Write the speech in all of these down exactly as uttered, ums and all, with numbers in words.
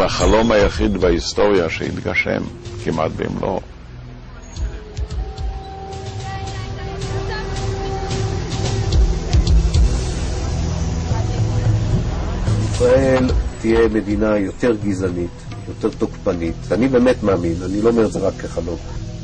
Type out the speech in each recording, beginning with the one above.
החלום היחיד בהיסטוריה שהתגשם כמעט במלואו. ישראל תהיה מדינה יותר גזענית, יותר תוקפנית. אני באמת מאמין, אני לא אומר את זה רק כחלום.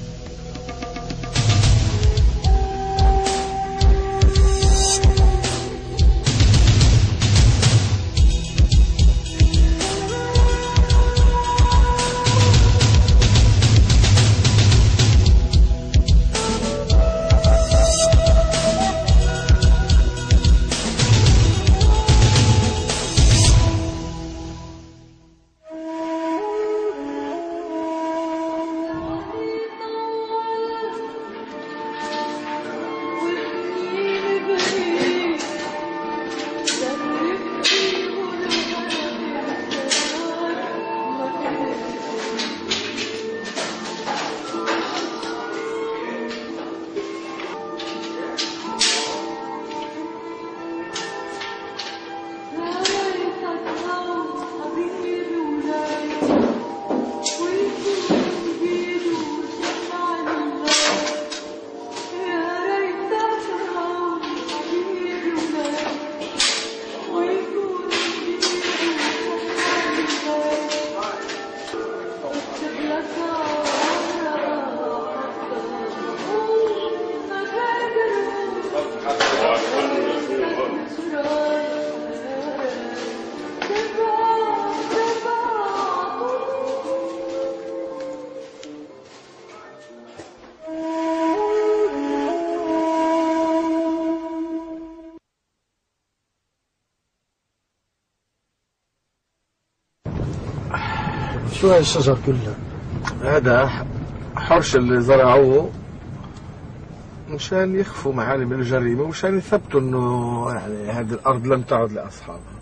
شو هاي الشجر كلها؟ هذا حرش اللي زرعوه مشان يخفوا معالم الجريمة ومشان يثبتوا انه يعني هذه الارض لم تعد لاصحابها.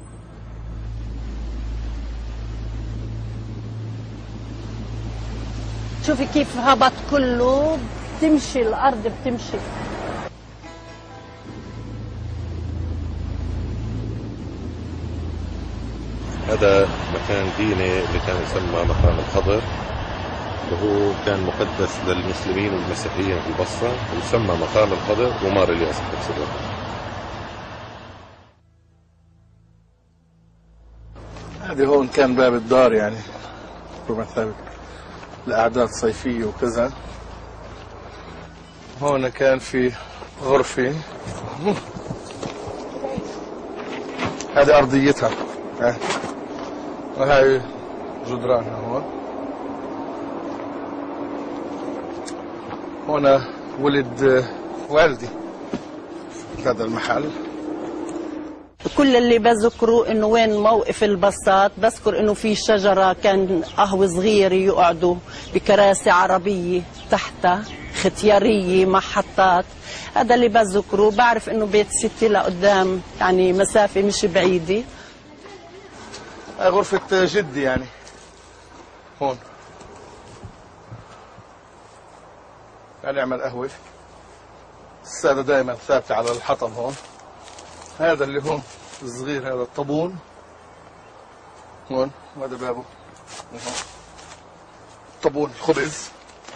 شوفي كيف هبط كله، بتمشي الارض بتمشي. هذا مكان ديني اللي كان يسمى مقام الخضر، وهو كان مقدس للمسلمين والمسيحيين في البصرة، ويسمى مقام الخضر ومار الياس بنفس الوقت. هذه هون كان باب الدار، يعني بمثابة الأعداد الصيفية وكذا. هون كان في غرفة، هذه أرضيتها، وهي جدرانها هون. هنا ولد والدي في هذا المحل. كل اللي بذكره انه وين موقف البساط، بذكر انه في شجره كان قهوه صغيره يقعدوا بكراسي عربيه تحتها، ختياريه محطات. هذا اللي بذكره. بعرف انه بيت ستي لقدام، يعني مسافه مش بعيده. هاي غرفه جدي يعني هون، كان يعمل قهوه. الساده دائما ثابته على الحطب هون. هذا اللي هون الصغير، هذا الطابون هون، وهذا بابه هون. طابون خبز.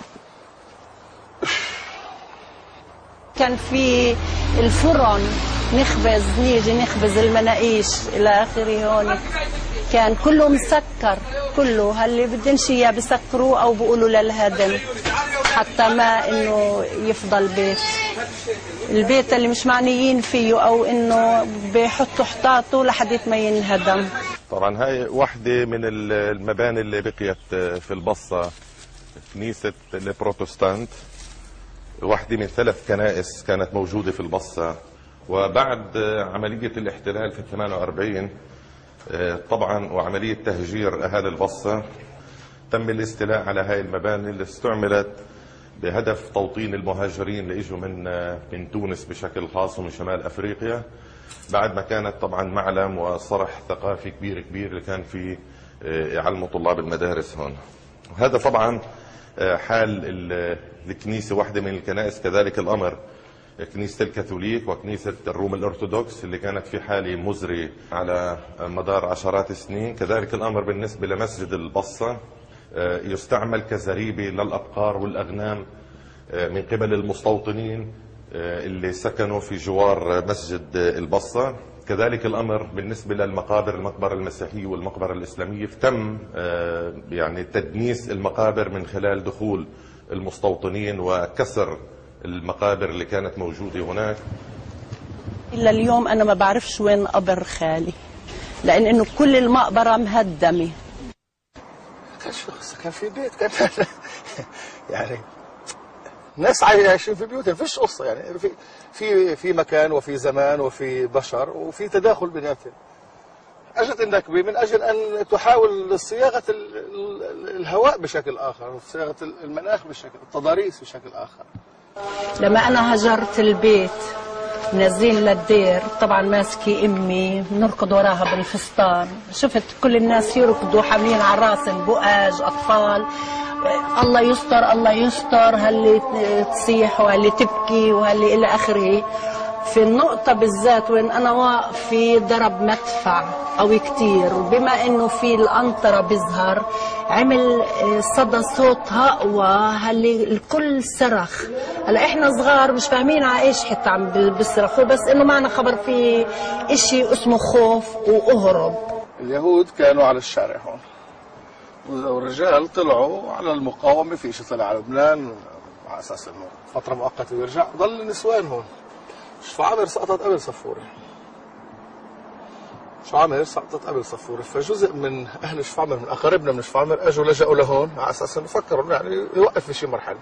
كان في الفرن نخبز، نيجي نخبز المناقيش الى اخره. هون كان كله مسكر، كله هاللي بدهم شي اياه بسكروه او بيقولوا للهدم، حتى ما انه يفضل بيت. البيت اللي مش معنيين فيه او انه بيحطوا حطاته لحد ما ينهدم. طبعا هاي واحدة من المباني اللي بقيت في البصة، كنيسة البروتستانت، واحدة من ثلاث كنائس كانت موجودة في البصة. وبعد عملية الاحتلال في ثمانية وأربعين طبعا وعملية تهجير أهالي البصة، تم الاستيلاء على هاي المباني اللي استعملت بهدف توطين المهاجرين اللي اجوا من من تونس بشكل خاص ومن شمال افريقيا، بعد ما كانت طبعا معلم وصرح ثقافي كبير كبير اللي كان في يعلموا طلاب المدارس هون. وهذا طبعا حال الكنيسه، واحده من الكنائس كذلك الامر كنيسة الكاثوليك وكنيسة الروم الأرثوذكس اللي كانت في حالة مزري على مدار عشرات السنين. كذلك الأمر بالنسبة لمسجد البصة، يستعمل كزريبة للأبقار والأغنام من قبل المستوطنين اللي سكنوا في جوار مسجد البصة. كذلك الأمر بالنسبة للمقابر، المقبرة المسيحية والمقبرة الإسلامية، تم يعني تدنيس المقابر من خلال دخول المستوطنين وكسر المقابر اللي كانت موجودة هناك. إلا اليوم أنا ما بعرفش وين قبر خالي، لأن إنه كل المقبرة مهدمة. كان شو كان في بيت، كان يعني ناس عايشين في بيوتهم، فيش قصة يعني، في في في مكان وفي زمان وفي بشر وفي تداخل بيناتهم. اجت النكبة من اجل ان تحاول صياغة الهواء بشكل اخر، صياغة المناخ بشكل، التضاريس بشكل اخر. لما انا هجرت البيت نازلين للدير، طبعا ماسكي امي بنركض وراها بالفستان، شفت كل الناس يركضوا حاملين على راسهم بؤاج اطفال، الله يستر الله يستر، هاللي تصيح وهاللي تبكي وهاللي الى اخره. في النقطة بالذات وين أنا واقف في ضرب مدفع قوي كتير، وبما إنه في القنطرة بيظهر عمل صدى صوت أقوى، هاللي الكل صرخ. هلا إحنا صغار مش فاهمين على إيش حتى عم بيصرخوا، بس إنه معنا خبر في إشي اسمه خوف وأهرب. اليهود كانوا على الشارع هون، والرجال طلعوا على المقاومة، في شيء طلع على لبنان على أساس إنه فترة مؤقتة ويرجع، ضل النسوان هون. شفعامر سقطت قبل صفورة، شفعامر سقطت قبل صفورة، فجزء من أهل شفعامر من أقاربنا من شفعامر أجوا لجأوا لهون على أساس إنه فكروا يعني يوقف في شي مرحلة.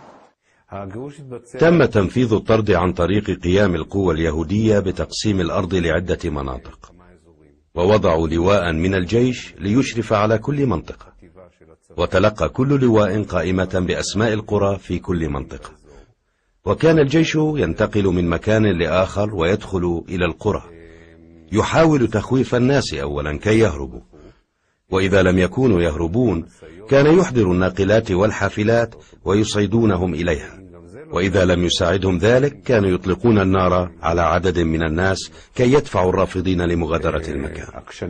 تم تنفيذ الطرد عن طريق قيام القوى اليهودية بتقسيم الأرض لعدة مناطق، ووضعوا لواء من الجيش ليشرف على كل منطقة، وتلقى كل لواء قائمة بأسماء القرى في كل منطقة. وكان الجيش ينتقل من مكان لآخر ويدخل إلى القرى، يحاول تخويف الناس أولا كي يهربوا، وإذا لم يكونوا يهربون كان يحضر الناقلات والحافلات ويصعدونهم إليها، وإذا لم يساعدهم ذلك كانوا يطلقون النار على عدد من الناس كي يدفعوا الرافضين لمغادرة المكان.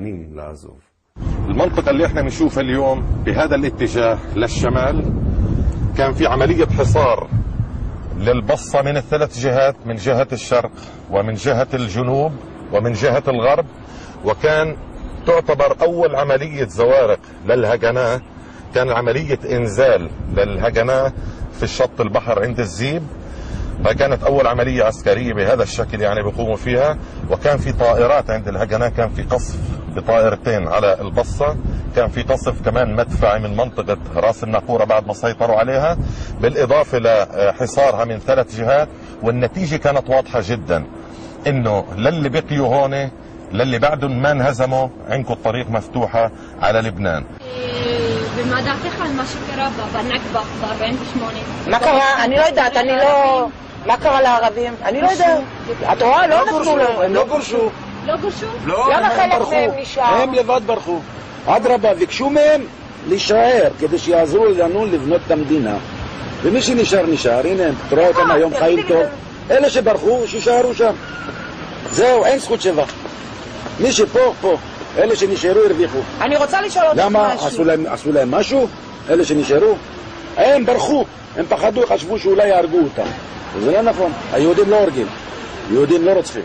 المنطقة اللي احنا بنشوفها اليوم بهذا الاتجاه للشمال كان في عملية حصار للبصة من الثلاث جهات، من جهة الشرق ومن جهة الجنوب ومن جهة الغرب، وكان تعتبر أول عملية زوارق للهجناء كان عملية إنزال للهجناء في الشط البحر عند الزيب، فكانت أول عملية عسكرية بهذا الشكل يعني بيقوموا فيها. وكان في طائرات عند الهجناء، كان في قصف بطائرتين على البصة، كان في قصف كمان مدفعي من منطقة راس الناقورة بعد ما سيطروا عليها، بالإضافة لحصارها من ثلاث جهات. والنتيجة كانت واضحة جدا، إنه للي بقيوا هون للي بعدهم ما انهزموا عندكم الطريق مفتوحة على لبنان. במה דעתך על מה שקרה בנכבה ב-ארבעים ושמונה? מה קרה? אני לא יודעת, אני לא... מה קרה לערבים? אני לא יודעת. את רואה? לא נתנו להם. הם לא גורשו. לא גורשו? למה חלק מהם נשאר? הם לבד ברחו. אדרבה, ביקשו מהם להישאר כדי שיעזרו לנו לבנות את המדינה. ומי שנשאר נשאר. הנה, תראה אותם היום חיים טוב. אלה שברחו, שישארו שם. זהו, אין זכות שבח. מי שפה, פה. אלה שנשארו הרוויחו. אני רוצה לשאול אותך משהו. למה? עשו להם, עשו להם משהו? אלה שנשארו? הם ברחו. הם פחדו, חשבו שאולי יהרגו אותם. וזה לא נכון. היהודים לא הורגים. יהודים לא רוצחים.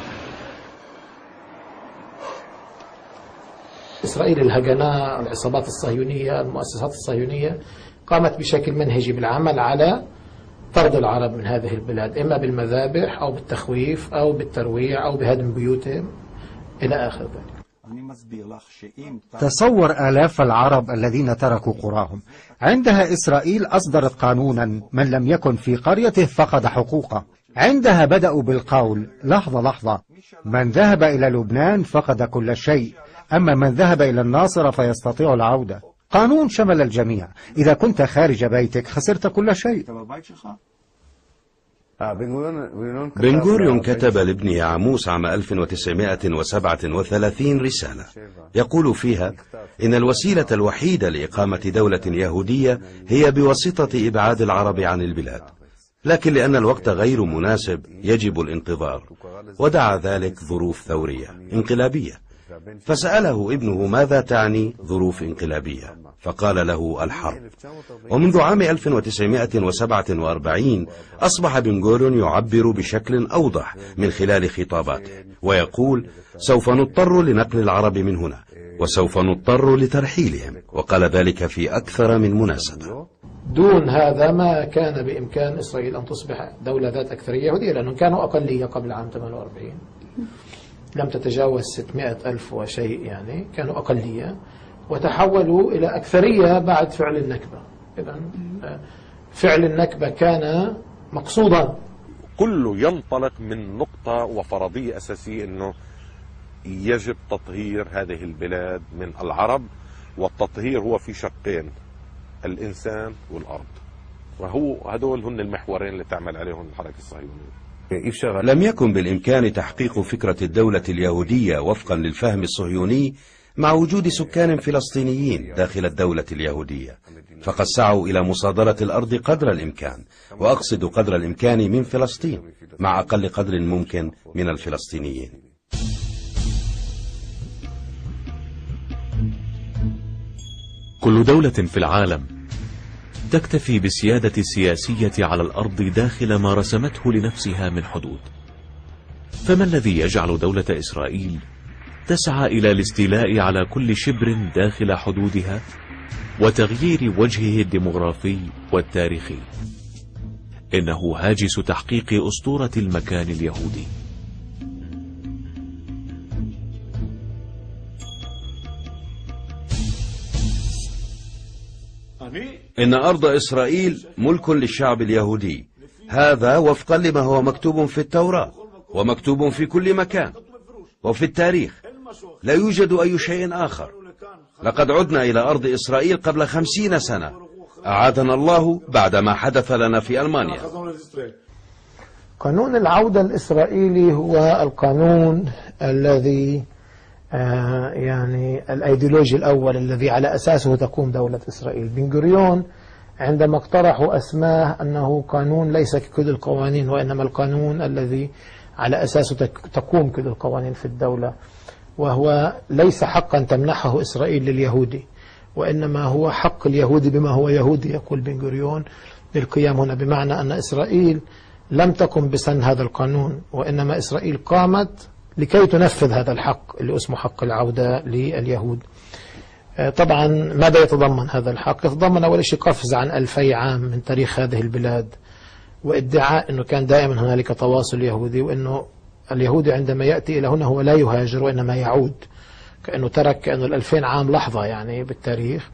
إسرائيل الهجناء العصابات الصهيونية المؤسسات الصهيونية قامت بشكل منهجي بالعمل على طرد العرب من هذه البلاد، إما بالمذابح أو بالتخويف أو بالترويع أو بهدم بيوتهم إلى آخر ذلك. تصور آلاف العرب الذين تركوا قراهم. عندها إسرائيل أصدرت قانونا من لم يكن في قريته فقد حقوقه. عندها بدأوا بالقول لحظة لحظة، من ذهب إلى لبنان فقد كل شيء، أما من ذهب إلى الناصرة فيستطيع العودة. قانون شمل الجميع، إذا كنت خارج بيتك خسرت كل شيء. بن غوريون كتب لابنه عاموس عام ألف وتسعمائة وسبعة وثلاثين رسالة يقول فيها إن الوسيلة الوحيدة لإقامة دولة يهودية هي بواسطة إبعاد العرب عن البلاد. لكن لأن الوقت غير مناسب يجب الانتظار، ودعا ذلك ظروف ثورية انقلابية. فسأله ابنه ماذا تعني ظروف انقلابية، فقال له الحرب. ومنذ عام ألف وتسعمائة وسبعة وأربعين أصبح بن غوريون يعبر بشكل أوضح من خلال خطاباته ويقول: سوف نضطر لنقل العرب من هنا، وسوف نضطر لترحيلهم، وقال ذلك في أكثر من مناسبة. دون هذا ما كان بإمكان إسرائيل أن تصبح دولة ذات أكثرية يهودية، لأنهم كانوا أقلية قبل عام ثمانية وأربعين، لم تتجاوز ستمائة ألف وشيء، يعني كانوا أقلية وتحولوا إلى أكثرية بعد فعل النكبة. إذن فعل النكبة كان مقصودا. كله ينطلق من نقطة وفرضية أساسية، أنه يجب تطهير هذه البلاد من العرب، والتطهير هو في شقين: الإنسان والأرض، وهو هدول هن المحورين اللي تعمل عليهم الحركة الصهيونية. لم يكن بالإمكان تحقيق فكرة الدولة اليهودية وفقا للفهم الصهيوني مع وجود سكان فلسطينيين داخل الدولة اليهودية، فقد سعوا إلى مصادرة الأرض قدر الإمكان، وأقصد قدر الإمكان من فلسطين مع أقل قدر ممكن من الفلسطينيين. كل دولة في العالم تكتفي بالسيادة السياسية على الأرض داخل ما رسمته لنفسها من حدود، فما الذي يجعل دولة إسرائيل تسعى إلى الاستيلاء على كل شبر داخل حدودها وتغيير وجهه الديمغرافي والتاريخي؟ إنه هاجس تحقيق أسطورة المكان اليهودي. إن أرض إسرائيل ملك للشعب اليهودي، هذا وفقا لما هو مكتوب في التوراة ومكتوب في كل مكان وفي التاريخ، لا يوجد أي شيء آخر. لقد عدنا إلى أرض إسرائيل قبل خمسين سنة، أعادنا الله بعد ما حدث لنا في ألمانيا. قانون العودة الإسرائيلي هو القانون الذي آه يعني الأيديولوجي الأول الذي على أساسه تقوم دولة إسرائيل. بن غوريون عندما اقترحوا أسماه أنه قانون ليس ككل القوانين، وإنما القانون الذي على أساسه تقوم كل القوانين في الدولة، وهو ليس حقا تمنحه إسرائيل لليهودي، وإنما هو حق اليهودي بما هو يهودي، يقول بن غوريون للقيام هنا، بمعنى أن إسرائيل لم تقم بسن هذا القانون، وإنما إسرائيل قامت لكي تنفذ هذا الحق اللي اسمه حق العودة لليهود. طبعا ماذا يتضمن هذا الحق؟ يتضمن أول شيء قفز عن ألفي عام من تاريخ هذه البلاد، وادعاء أنه كان دائما هنالك تواصل يهودي، وأنه اليهودي عندما يأتي إلى هنا هو لا يهاجر وإنما يعود، كأنه ترك كأنه الألفين عام لحظة يعني بالتاريخ.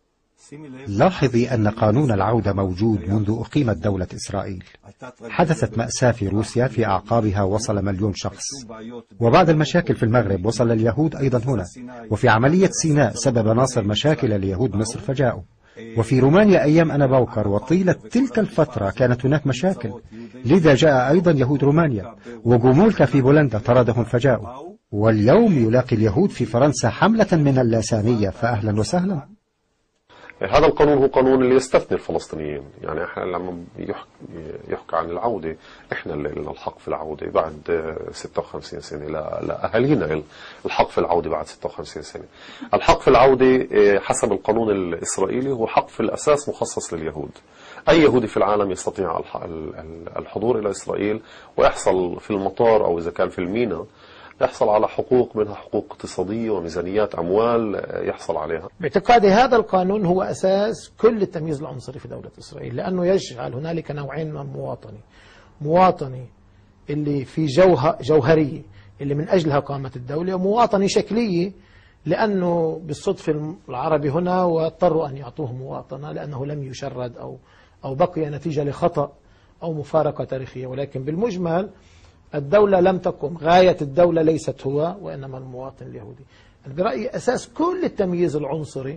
لاحظي أن قانون العودة موجود منذ أقيمت دولة إسرائيل. حدثت مأساة في روسيا في أعقابها وصل مليون شخص، وبعد المشاكل في المغرب وصل اليهود أيضا هنا، وفي عملية سيناء سبب ناصر مشاكل اليهود مصر فجاءوا، وفي رومانيا أيام أنا بوكر وطيلة تلك الفترة كانت هناك مشاكل، لذا جاء أيضا يهود رومانيا، وجومولكا في بولندا طردهم فجاءوا، واليوم يلاقي اليهود في فرنسا حملة من اللسانية، فأهلا وسهلا. هذا القانون هو قانون اللي يستثني الفلسطينيين، يعني احنا لما يحكى عن العودة احنا اللي لنا الحق في العودة بعد ستة وخمسين سنة، لأهالينا الحق في العودة بعد ستة وخمسين سنة. الحق في العودة حسب القانون الإسرائيلي هو حق في الأساس مخصص لليهود. أي يهودي في العالم يستطيع الحضور إلى إسرائيل ويحصل في المطار أو إذا كان في الميناء يحصل على حقوق، منها حقوق اقتصادية وميزانيات أموال يحصل عليها. باعتقادي هذا القانون هو أساس كل التمييز العنصري في دولة إسرائيل، لأنه يجعل هنالك نوعين من المواطنين: مواطني اللي في جوه جوهرية اللي من أجلها قامت الدولة، ومواطني شكلية لأنه بالصدفة العربي هنا واضطروا أن يعطوه مواطنة لأنه لم يشرد أو أو بقي نتيجة لخطأ أو مفارقة تاريخية. ولكن بالمجمل الدولة لم تقم، غاية الدولة ليست هو وإنما المواطن اليهودي. برأيي أساس كل التمييز العنصري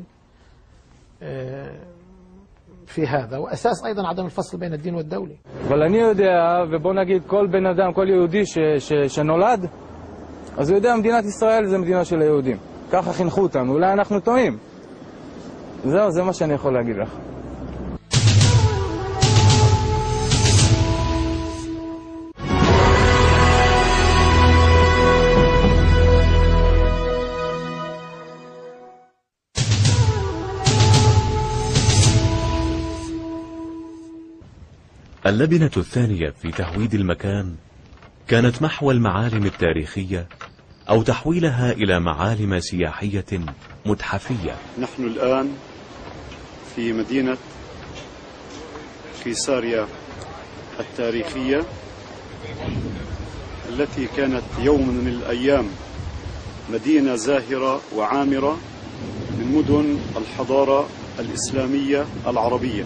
في هذا، وأساس أيضا عدم الفصل بين الدين والدولة. אבל אני יודע, ובוא נגיד כל בן אדם, כל יהודי ש, ש, שנולד, אז הוא יודע מדינת ישראל זה מדינה של היהודים. ככה חינכו אותנו, אולי אנחנו טועים. זהו, זה מה שאני יכול להגיד לך. اللبنة الثانية في تهويد المكان كانت محو المعالم التاريخية أو تحويلها إلى معالم سياحية متحفية. نحن الآن في مدينة قيصاريا التاريخية التي كانت يوم من الأيام مدينة زاهرة وعامرة من مدن الحضارة الإسلامية العربية.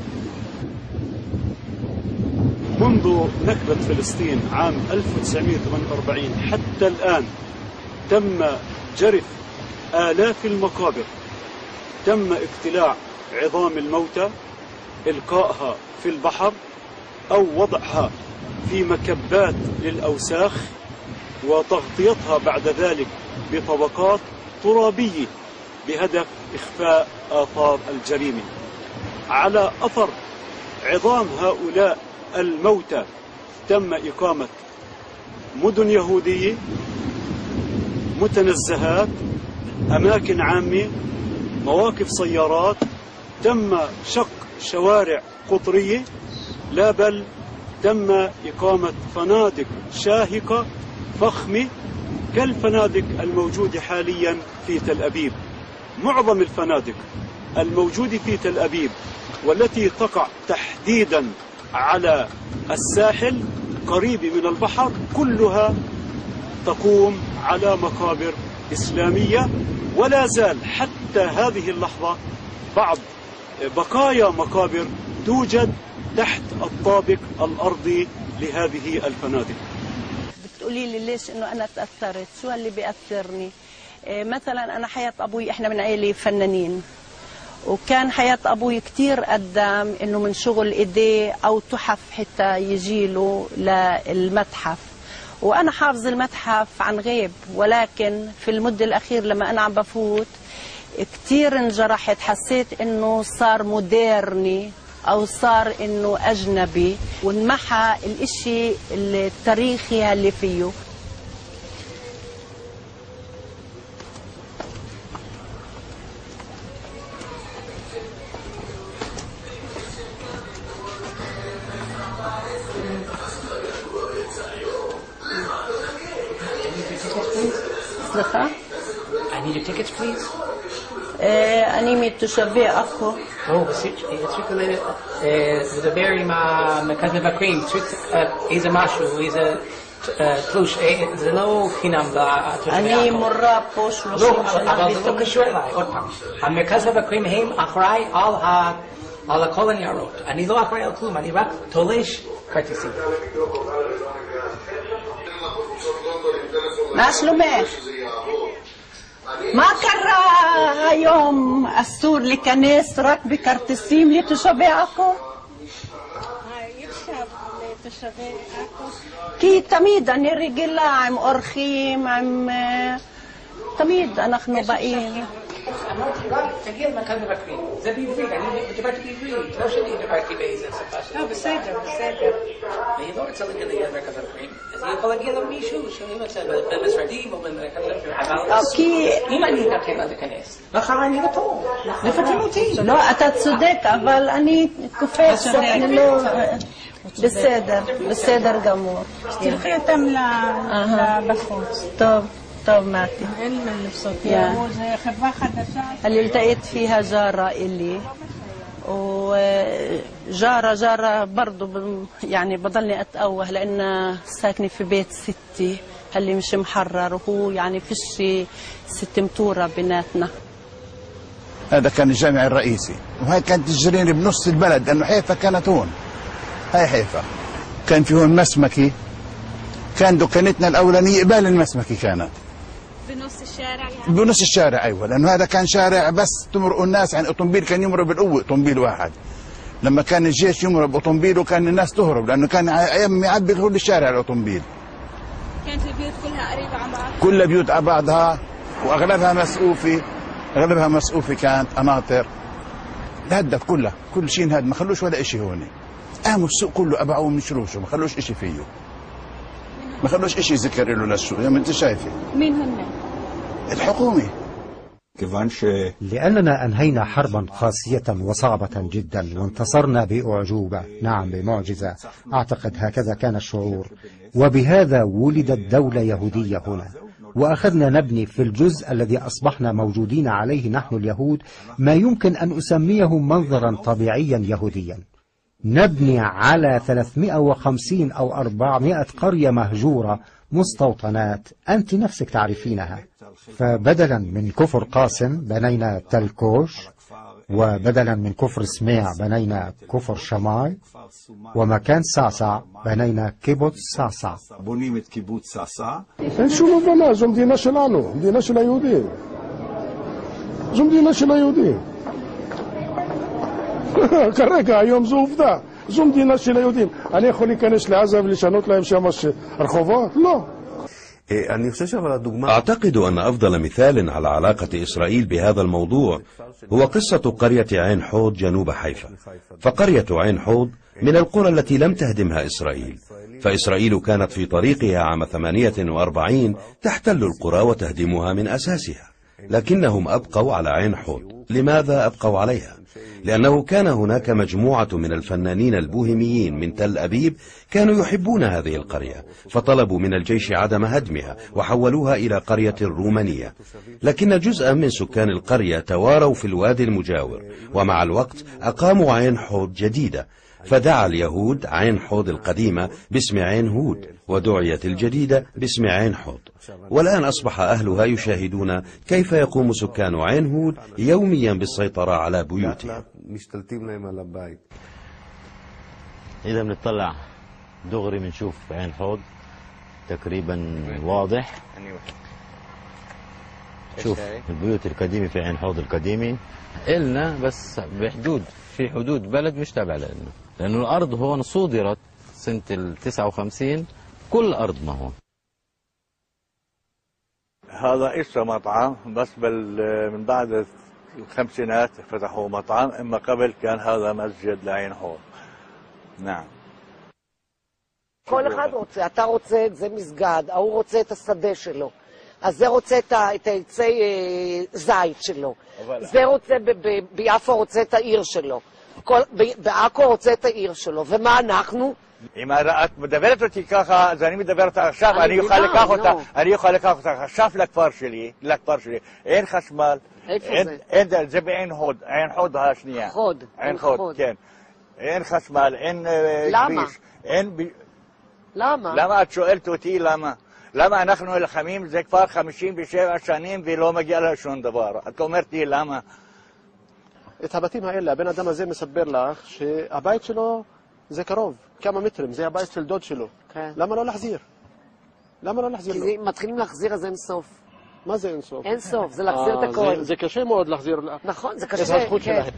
منذ نكبة فلسطين عام ألف وتسعمئة وثمانية وأربعين حتى الآن تم جرف آلاف المقابر، تم اقتلاع عظام الموتى، إلقائها في البحر أو وضعها في مكبات للأوساخ وتغطيتها بعد ذلك بطبقات ترابية بهدف إخفاء آثار الجريمة. على أثر عظام هؤلاء الموتى تم إقامة مدن يهودية، متنزهات، أماكن عامة، مواقف سيارات، تم شق شوارع قطرية، لا بل تم إقامة فنادق شاهقة فخمة كالفنادق الموجودة حاليا في تل أبيب. معظم الفنادق الموجودة في تل أبيب والتي تقع تحديدا على الساحل قريب من البحر كلها تقوم على مقابر إسلامية، ولا زال حتى هذه اللحظة بعض بقايا مقابر توجد تحت الطابق الأرضي لهذه الفنادق. بتقولي لي ليش انه انا تاثرت؟ شو اللي بياثرني؟ إيه مثلا انا حياه ابوي، احنا من عائله فنانين، وكان حياه ابوي كثير قدام انه من شغل ايديه او تحف حتى يجيله للمتحف، وانا حافظ المتحف عن غيب، ولكن في المده الاخير لما انا عم بفوت كثير انجرحت، حسيت انه صار مودرني او صار انه اجنبي، وانمحى الاشي التاريخي اللي فيه. I need your tickets, please. אני מתושבי עכו. או, צריך לדבר עם המרכז מבקרים, צריך איזה משהו, איזה תלוש, זה לא חינם לתושבי עכו. אני מורה פה שלושים שנה. לא, אבל זה לא קשור אליי, עוד פעם. המרכז מבקרים הם אחראי על כל הניירות. אני לא אחראי על כלום, אני רק תולש כרטיסים. מה שלומך? מה קרה היום? אסור להיכנס רק בכרטיסים לתושבי עכו? אי אפשר לתושבי עכו. כי תמיד אני רגילה עם אורחים, עם... תמיד אנחנו באים. תגיע למרכז מבקרים, זה בעברית, אני דיברתי בעברית, לא שאני דיברתי באיזה שפה שלי. לא, בסדר, בסדר. אני לא רוצה להגיע למרכז מבקרים, אז אני יכול להגיע למישהו שאני רוצה במשרדים או במרכז מבקרים. אם אני אתקן לה להיכנס, מחר אני לא פה, לפטרים אותי. לא, אתה צודק, אבל אני קופצת, אני לא... בסדר, בסדר גמור. תלכי אותם בחוץ. טוב. طب ماتي علم الصوتية زي خبرة حدثة اللي التقيت فيها جارة إلي، وجارة جارة برضو ب... يعني بضلني أتأوه لأن ساكنة في بيت ستي اللي مش محرر، وهو يعني فيش ست متورة بيناتنا. هذا كان الجامع الرئيسي، وهي كانت الجرينة بنص البلد لأنه حيفا كانت هون. هاي حيفا كان في هون مسمكي، كان دكانتنا الأولانية قبال المسمكي كانت بنص الشارع يعني؟ بنص الشارع أيوة، لأنه هذا كان شارع بس تمرق الناس، يعني أوتومبيل كان يمرق بالقوة، أوتومبيل واحد. لما كان الجيش يمرق بأوتومبيله كان الناس تهرب، لأنه كان أيام يعبي كل الشارع الأوتومبيل. كانت البيوت كلها قريبة عن بعض؟ كلها بيوت على بعضها، وأغلبها مسقوفة، أغلبها مسقوفة كانت قناطر. الهدف كلها، كل شيء انهد، ما خلوش ولا شيء هون. قاموا السوق كله أبعوه من شروشه، ما خلوش شيء فيه. ما خلوش شيء ذكر له للسوق، زي ما انت شايفه. مين هن؟ الحكومة. لأننا أنهينا حربا قاسية وصعبة جدا وانتصرنا بأعجوبة، نعم بمعجزة، أعتقد هكذا كان الشعور. وبهذا ولدت دولة يهودية هنا، وأخذنا نبني في الجزء الذي أصبحنا موجودين عليه نحن اليهود ما يمكن أن أسميه منظرا طبيعيا يهوديا. نبني على ثلاثمائة وخمسين أو أربعمائة قرية مهجورة، مستوطنات أنت نفسك تعرفينها. فبدلا من كفر قاسم بنينا تل كوش، وبدلا من كفر سميع بنينا كفر شماي، ومكان صعصع بنينا كيبوتس صعصع. אין שום הבנה, זו מדינה שלנו, מדינה של היהודים. זו מדינה של היהודים. כרגע, היום זו עובדה. זו מדינה של היהודים. אני יכול להיכנס לעזה ולשנות להם שם רחובות? לא. أعتقد أن أفضل مثال على علاقة إسرائيل بهذا الموضوع هو قصة قرية عين حوض جنوب حيفا. فقرية عين حوض من القرى التي لم تهدمها إسرائيل، فإسرائيل كانت في طريقها عام ثمانية وأربعين تحتل القرى وتهدمها من أساسها، لكنهم أبقوا على عين حوض. لماذا أبقوا عليها؟ لأنه كان هناك مجموعة من الفنانين البوهيميين من تل أبيب كانوا يحبون هذه القرية، فطلبوا من الجيش عدم هدمها وحولوها إلى قرية رومانية. لكن جزءا من سكان القرية تواروا في الوادي المجاور، ومع الوقت أقاموا عين حوض جديدة، فدعا اليهود عين حوض القديمة باسم عين هود، ودعيت الجديدة باسم عين حوض. والآن أصبح أهلها يشاهدون كيف يقوم سكان عين هود يوميا بالسيطرة على بيوتهم. إذا بنطلع دغري بنشوف عين حوض تقريبا واضح. شوف البيوت القديمة في عين حوض القديمة إلنا، بس بحدود في حدود بلد مش تابع لنا، لأنه الأرض هون صودرت سنة التسعة وخمسين، كل أرض ما هون. هذا إسا مطعم، بس بل من بعد الخمسينات فتحوا مطعم، إما قبل كان هذا مسجد לעין حوض. نعم. כל אחד רוצה, אתה רוצה את זה מסגד, ההוא רוצה את השדה שלו, אז זה רוצה את העצי זית שלו, זה רוצה ביפו רוצה את העיר שלו, בעכו רוצה את העיר שלו, ומה אנחנו? אם את מדברת אותי ככה, אז אני מדברת עכשיו, אני אוכל לקח אותה, אני אוכל לקח אותה עכשיו לכפר שלי, לכפר שלי, אין חשמל, אין, זה בעין חוד, עין חוד השנייה. חוד. עין חוד, כן. אין חשמל, אין כביש, אין... למה? למה את שואלת אותי למה? למה אנחנו נלחמים, זה כבר חמישים ושבע שנים ולא מגיע לה שום דבר. את אומרת לי למה? את הבתים האלה, הבן אדם הזה מספר לך שהבית שלו זה קרוב, כמה מטרים, זה הבית של דוד שלו. כן. למה לא להחזיר? למה לא להחזיר לו? כי מתחילים להחזיר אז אין סוף. מה זה אין סוף? אין סוף, זה להחזיר את הכל. זה קשה מאוד להחזיר. נכון, זה קשה. זה הזכות שלהם.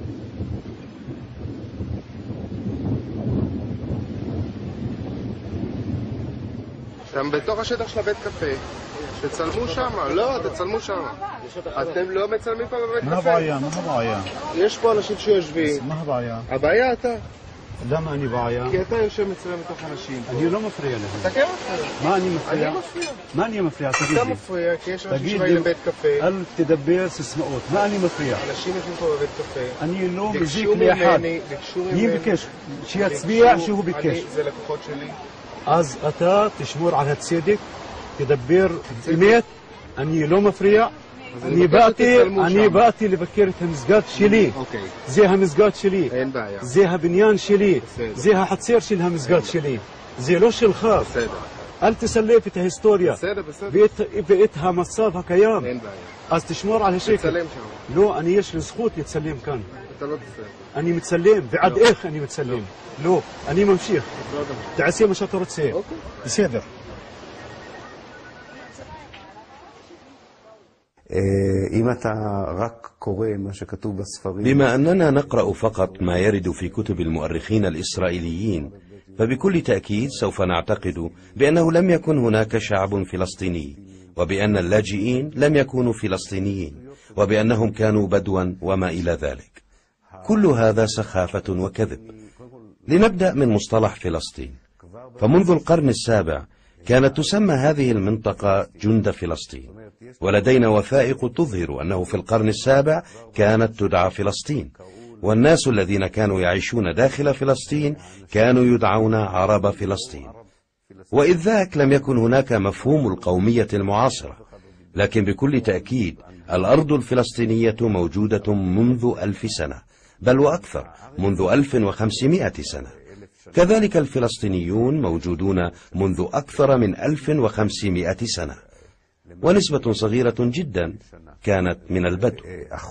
שם בתוך השטח של הבית קפה, תצלמו שם, לא, תצלמו שם. אתם לא מצלמים פה בבית קפה? מה הבעיה? מה הבעיה? יש פה אנשים שיושבים. מה הבעיה? הבעיה אתה. למה אני בעיה? כי אתה יושב מצלם בתוך אנשים. אני לא מפריע לך. אתה כן מפריע. מה אני מפריע? אני מפריע. מה אני מפריע? תגיד לי. אתה מפריע כי יש אנשים שבאים לבית קפה. אל תדבר סיסמאות. מה אני מפריע? אנשים יושבים פה בבית קפה. אני לא מזיק לאחד. מי ביקש? שיצביע שהוא ביקש. זה לקוחות שלי. אז אתה תשמור על הצדק, תדבר אמת, אני לא מפריע, אני באתי, אני באתי לבקר את המסגד שלי, זה המסגד שלי, זה הבניין שלי, זה החצר של המסגד שלי, זה לא שלך, אל תסלף את ההיסטוריה ואת המצב הקיים, אז תשמור על השקט. לא, אני יש לי זכות לצלם כאן. אתה לא תצלם. אני מצלם, ועד איך אני מצלם? לא, אני ממשיך. תעשה מה שאתה רוצה. בסדר. אם אתה רק קורא מה שכתוב בספרים... بما أننا نقرأ فقط ما يرد في كتب المؤرخين الإسرائيليين، فبكل تأكيد سوف نعتقد بأنه لم يكن هناك شعب فلسطيني، وبأن اللاجئين لم يكونوا فلسطينيين، وبأنهم كانوا بدوا وما إلى ذلك. كل هذا سخافة وكذب. لنبدأ من مصطلح فلسطين. فمنذ القرن السابع كانت تسمى هذه المنطقة جند فلسطين، ولدينا وثائق تظهر أنه في القرن السابع كانت تدعى فلسطين، والناس الذين كانوا يعيشون داخل فلسطين كانوا يدعون عرب فلسطين. وإذ ذاك لم يكن هناك مفهوم القومية المعاصرة، لكن بكل تأكيد الأرض الفلسطينية موجودة منذ ألف سنة، بل وأكثر، منذ ألف وخمسمائة سنة. كذلك الفلسطينيون موجودون منذ أكثر من ألف وخمسمائة سنة، ونسبة صغيرة جدا كانت من البدو.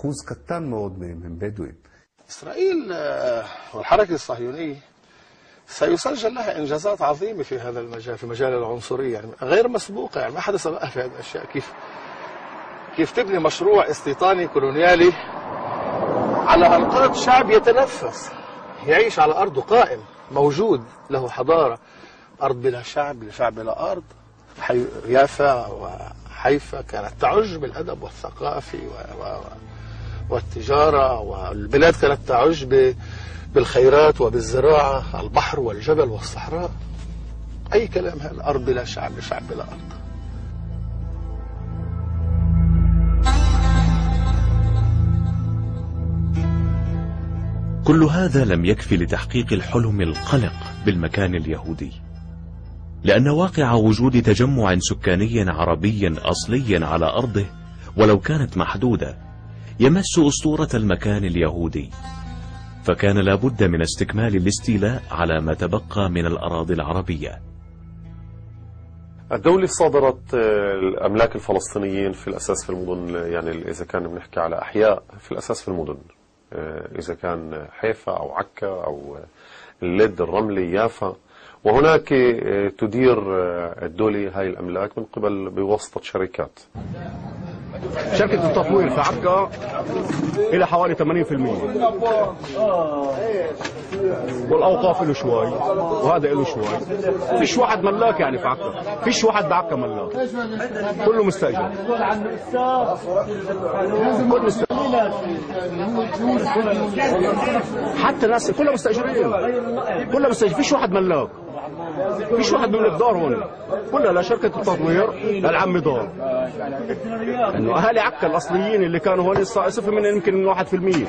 إسرائيل والحركة الصهيونية سيسجل لها إنجازات عظيمة في هذا المجال، في مجال العنصرية يعني غير مسبوقة، يعني ما حدا سبقها في هذه الأشياء. كيف كيف تبني مشروع استيطاني كولونيالي على أنقاض شعب يتنفس، يعيش على أرضه قائم موجود له حضارة. أرض بلا شعب، لشعب بلا أرض. يافا وحيفا كانت تعج بالأدب والثقافي والتجارة، والبلاد كانت تعج بالخيرات وبالزراعة، البحر والجبل والصحراء. أي كلام هذا، أرض بلا شعب، لشعب بلا أرض. كل هذا لم يكفي لتحقيق الحلم القلق بالمكان اليهودي، لأن واقع وجود تجمع سكاني عربي أصلي على أرضه ولو كانت محدودة يمس أسطورة المكان اليهودي، فكان لابد من استكمال الاستيلاء على ما تبقى من الأراضي العربية. الدولة صادرت الأملاك الفلسطينيين في الأساس في المدن، يعني إذا كان بنحكي على أحياء في الأساس في المدن، إذا كان حيفا أو عكا أو اللد، الرملي، يافا. وهناك تدير الدولة هاي الأملاك من قبل بواسطة شركات. شركة التطوير في عكا إلى حوالي ثمانين بالمئة، والأوقاف له شوي وهذا له شوي. فيش واحد ملاك يعني في عكا، فيش واحد بعكا ملاك، كله مستأجر. كله مستأجر، حتى ناس كلها مستأجرين، كلها مستأجرين. فيش واحد ملاك، فيش واحد من الدار هون، كلها لشركة التطوير للعم دار. انه اهالي عكا الاصليين اللي كانوا هون صفر من يمكن من واحد بالمئة.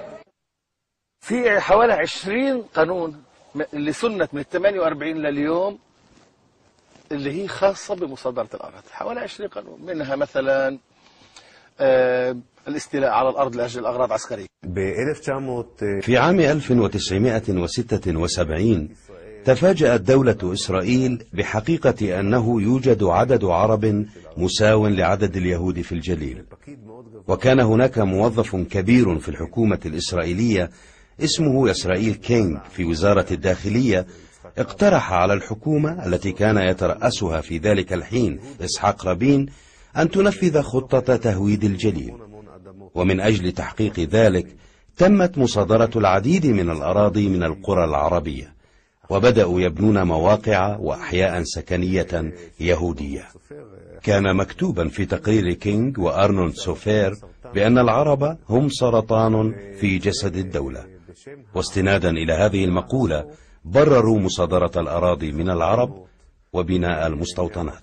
في حوالي عشرين قانون اللي سنت من الثمانية وأربعين لليوم اللي هي خاصة بمصادرة الأراضي، حوالي عشرين قانون، منها مثلا آه الاستيلاء على الأرض لأجل أغراض عسكرية. في عام ألف وتسعمائة وستة وسبعين تفاجأت دولة إسرائيل بحقيقة أنه يوجد عدد عرب مساو لعدد اليهود في الجليل، وكان هناك موظف كبير في الحكومة الإسرائيلية اسمه إسرائيل كينج في وزارة الداخلية، اقترح على الحكومة التي كان يترأسها في ذلك الحين إسحاق رابين أن تنفذ خطة تهويد الجليل. ومن أجل تحقيق ذلك تمت مصادرة العديد من الأراضي من القرى العربية، وبدأوا يبنون مواقع وأحياء سكنية يهودية. كان مكتوبا في تقرير كينج وأرنولد سوفير بأن العرب هم سرطان في جسد الدولة، واستنادا إلى هذه المقولة برروا مصادرة الأراضي من العرب وبناء المستوطنات.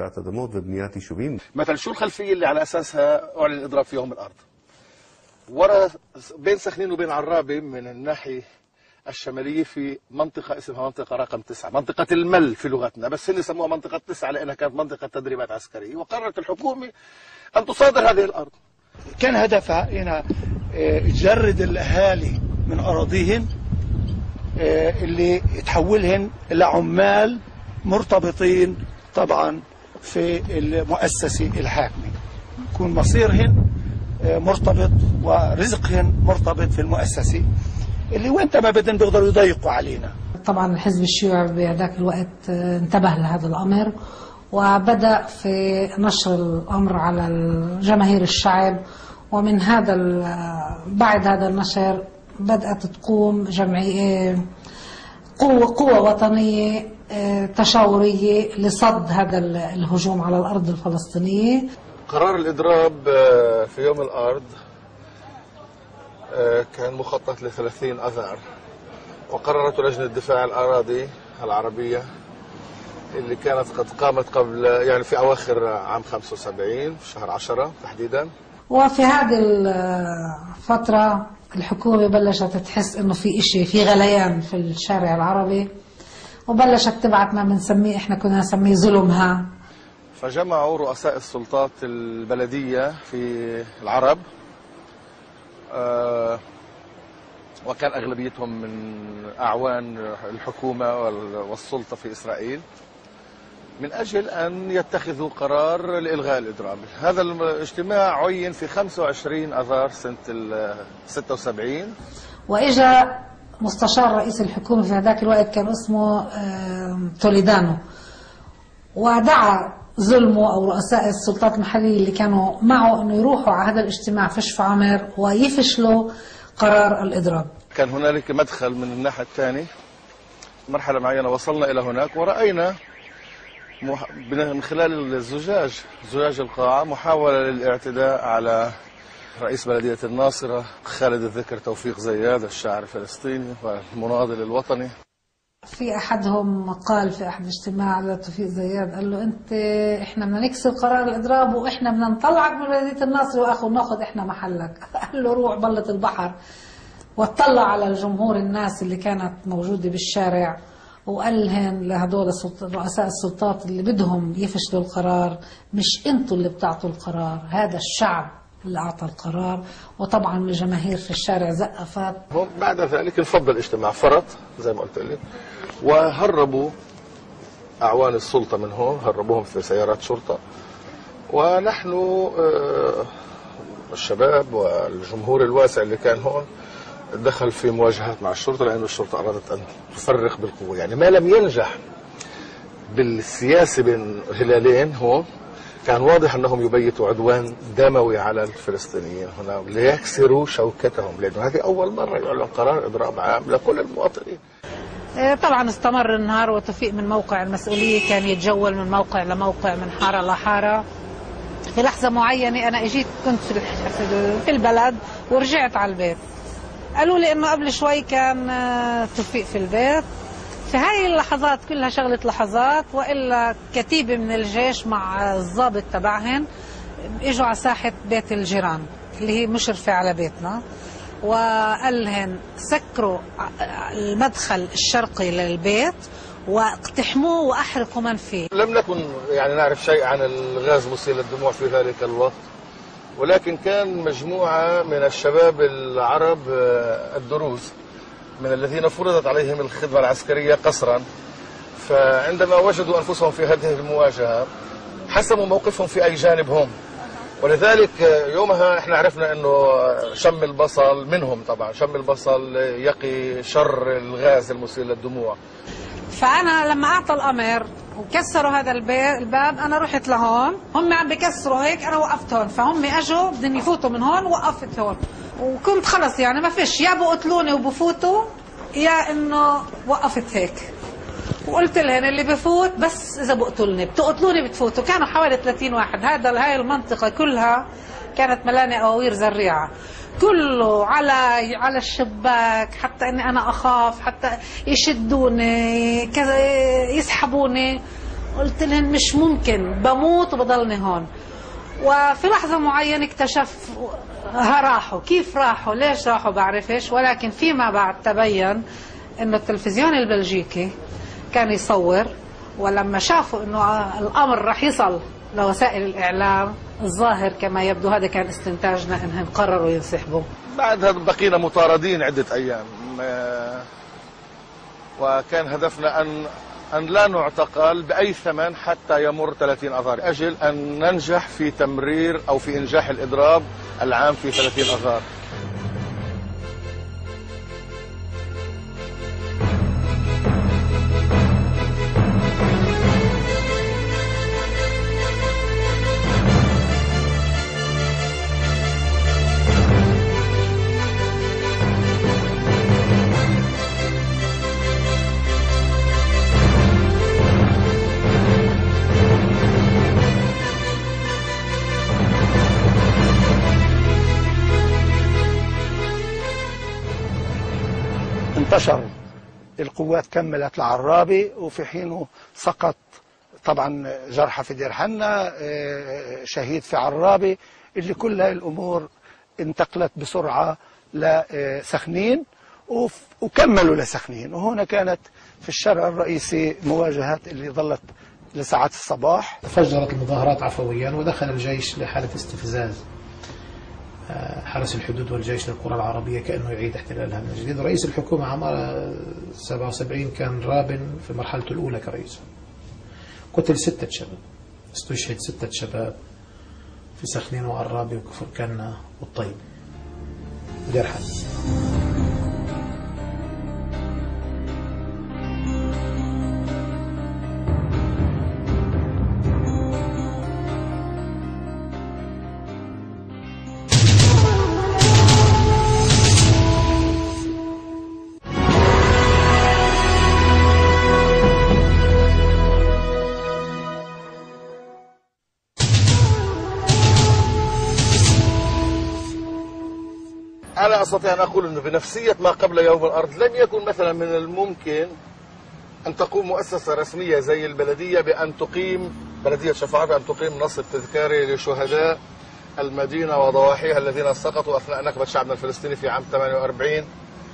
مثلا شو الخلفية اللي على أساسها أعلن الإضراب في يوم الأرض؟ ورا بين سخنين وبين عرابة من الناحية الشمالية في منطقة اسمها منطقة رقم تسعة، منطقة المل في لغتنا، بس هن سموها منطقة تسعة لأنها كانت منطقة تدريبات عسكرية. وقررت الحكومة أن تصادر هذه الأرض. كان هدفها هنا تجرد الأهالي من أراضيهم اللي تحولهن إلى عمال مرتبطين طبعا في المؤسسة الحاكمة، يكون مصيرهن مرتبط ورزقهن مرتبط في المؤسسة اللي وانت ما بدهم بيقدروا يضيقوا علينا. طبعا الحزب الشيوعي بذاك الوقت انتبه لهذا الأمر وبدأ في نشر الأمر على جماهير الشعب، ومن هذا بعد هذا النشر بدأت تقوم جمعية قوة, قوة وطنية تشاورية لصد هذا الهجوم على الأرض الفلسطينية. قرار الإضراب في يوم الأرض كان مخطط ل ثلاثين أذار، وقررت لجنة دفاع الأراضي العربية اللي كانت قد قامت قبل يعني في أواخر عام خمسة وسبعين في شهر عشرة تحديدا. وفي هذه الفترة الحكومة بلشت تحس إنه في إشي في غليان في الشارع العربي، وبلشت تبعت ما بنسميه إحنا كنا نسميه ظلمها. فجمعوا رؤساء السلطات البلدية في العرب، آه وكان أغلبيتهم من أعوان الحكومة والسلطة في إسرائيل، من أجل أن يتخذوا قرار لإلغاء الإضراب. هذا الاجتماع عين في خمسة وعشرين أذار سنة ستة وسبعين، وإجا مستشار رئيس الحكومة في هذاك الوقت كان اسمه توليدانو، ودعا ظلمه أو رؤساء السلطات المحلية اللي كانوا معه أنه يروحوا على هذا الاجتماع في شفعمر ويفشلوا قرار الإضراب. كان هنالك مدخل من الناحية الثانية، مرحلة معينة وصلنا إلى هناك ورأينا من خلال الزجاج زجاج القاعة محاولة للاعتداء على رئيس بلدية الناصرة خالد الذكر توفيق زياد، الشاعر الفلسطيني والمناضل الوطني. في أحدهم قال في أحد اجتماع لتوفيق زياد، قال له أنت إحنا بدنا نكسر قرار الإضراب وإحنا بدنا نطلعك من بلدية الناصرة وأخو ناخذ إحنا محلك. قال له روح بلة البحر. واطلع على الجمهور الناس اللي كانت موجودة بالشارع وقال لهم لهدول رؤساء السلطات اللي بدهم يفشلوا القرار، مش انتوا اللي بتعطوا القرار، هذا الشعب اللي اعطى القرار. وطبعا الجماهير في الشارع زقفت. بعد ذلك انفض الاجتماع فرط زي ما قلت لك، وهربوا اعوان السلطه من هون، هربوهم في سيارات شرطه، ونحن الشباب والجمهور الواسع اللي كان هون دخل في مواجهات مع الشرطة، لأن الشرطة أرادت أن تفرق بالقوة. يعني ما لم ينجح بالسياسة بين هلالين هون، كان واضح أنهم يبيتوا عدوان دموي على الفلسطينيين هنا ليكسروا شوكتهم، لأنه هذه أول مرة يعلن قرار إضراب عام لكل المواطنين. طبعا استمر النهار، وتوفيق من موقع المسؤولية كان يتجول من موقع لموقع من حارة لحارة. في لحظة معينة أنا إجيت كنت في البلد ورجعت على البيت، قالوا لي انه قبل شوي كان توفيق في البيت. في هاي اللحظات كلها شغلة لحظات، والا كتيبة من الجيش مع الضابط تبعهن اجوا على ساحة بيت الجيران اللي هي مشرفة على بيتنا، وقال لهن سكروا المدخل الشرقي للبيت واقتحموه واحرقوا من فيه. لم نكن يعني نعرف شيء عن الغاز مسيل الدموع في ذلك الوقت، ولكن كان مجموعة من الشباب العرب الدروز من الذين فرضت عليهم الخدمة العسكرية قسرا، فعندما وجدوا أنفسهم في هذه المواجهة حسموا موقفهم في أي جانب هم، ولذلك يومها احنا عرفنا انه شم البصل منهم، طبعا شم البصل يقي شر الغاز المسيل للدموع. فأنا لما أعطى الأمر وكسروا هذا الباب أنا رحت لهون، هم عم بكسروا هيك أنا وقفت هون، فهم أجوا بدهم يفوتوا من هون وقفت هون، وكنت خلص يعني ما فيش، يا بقتلوني وبفوتوا يا إنه وقفت هيك. وقلت لهم اللي بفوت بس إذا بقتلني، بتقتلوني بتفوتوا. كانوا حوالي ثلاثين واحد، هذا هاي المنطقة كلها كانت ملانة قواوير زريعة، كله على على الشباك، حتى اني انا اخاف، حتى يشدوني كذا يسحبوني. قلت لهم مش ممكن، بموت وبضلني هون. وفي لحظة معينة اكتشف راحوا. كيف راحوا؟ ليش راحوا بعرفش، ولكن فيما بعد تبين انه التلفزيون البلجيكي كان يصور، ولما شافوا انه الامر رح يصل لوسائل الاعلام الظاهر كما يبدو هذا كان استنتاجنا انهم قرروا ينسحبوا. بعدها بقينا مطاردين عدة ايام، وكان هدفنا ان ان لا نعتقل باي ثمن حتى يمر ثلاثين اذار، اجل ان ننجح في تمرير او في انجاح الاضراب العام في ثلاثين اذار. انتشر القوات، كملت العرابي، وفي حينه سقط طبعا جرحى في دير حنا، شهيد في عرابي، اللي كل هاي الأمور انتقلت بسرعة لسخنين وكملوا لسخنين. وهنا كانت في الشارع الرئيسي مواجهات اللي ظلت لساعات الصباح. فجرت المظاهرات عفويا ودخل الجيش لحالة استفزاز حرس الحدود والجيش للقرى العربية كأنه يعيد احتلالها من جديد. رئيس الحكومة عام سبعة وسبعين كان رابن في مرحلته الأولى كرئيس. قتل ستة شباب، استشهد ستة شباب في سخنين وعرابي وكفر كنا والطيب ودير حنا. أنا أستطيع أن أقول أنه بنفسية ما قبل يوم الأرض لم يكن مثلا من الممكن أن تقوم مؤسسة رسمية زي البلدية بأن تقيم بلدية شفاعة بأن تقيم نصب تذكاري لشهداء المدينة وضواحيها الذين سقطوا أثناء نكبة شعبنا الفلسطيني في عام ثمانية وأربعين.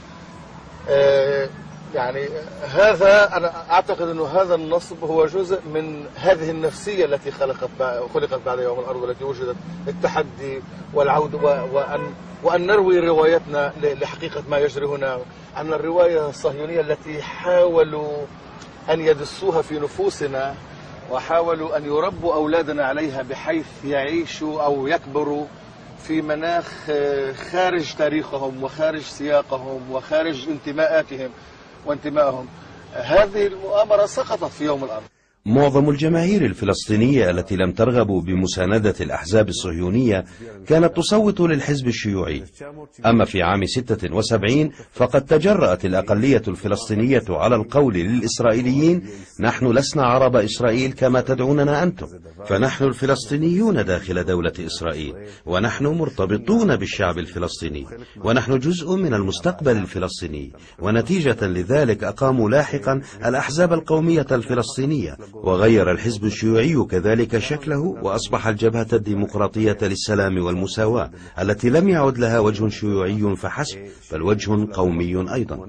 يعني هذا أنا أعتقد أنه هذا النصب هو جزء من هذه النفسية التي خلقت خلقت بعد يوم الأرض، والتي وجدت التحدي والعودة وأن وأن نروي روايتنا لحقيقة ما يجري هنا، عن الرواية الصهيونية التي حاولوا أن يدسوها في نفوسنا وحاولوا أن يربوا أولادنا عليها بحيث يعيشوا أو يكبروا في مناخ خارج تاريخهم وخارج سياقهم وخارج انتماءاتهم وانتمائهم. هذه المؤامرة سقطت في يوم الأرض. معظم الجماهير الفلسطينية التي لم ترغب بمساندة الأحزاب الصهيونية كانت تصوت للحزب الشيوعي. أما في عام ستة وسبعين فقد تجرأت الأقلية الفلسطينية على القول للإسرائيليين: نحن لسنا عرب إسرائيل كما تدعوننا أنتم، فنحن الفلسطينيون داخل دولة إسرائيل، ونحن مرتبطون بالشعب الفلسطيني، ونحن جزء من المستقبل الفلسطيني. ونتيجة لذلك أقاموا لاحقا الأحزاب القومية الفلسطينية، وغير الحزب الشيوعي كذلك شكله، وأصبح الجبهة الديمقراطية للسلام والمساواة التي لم يعد لها وجه شيوعي فحسب، بل وجه قومي أيضا.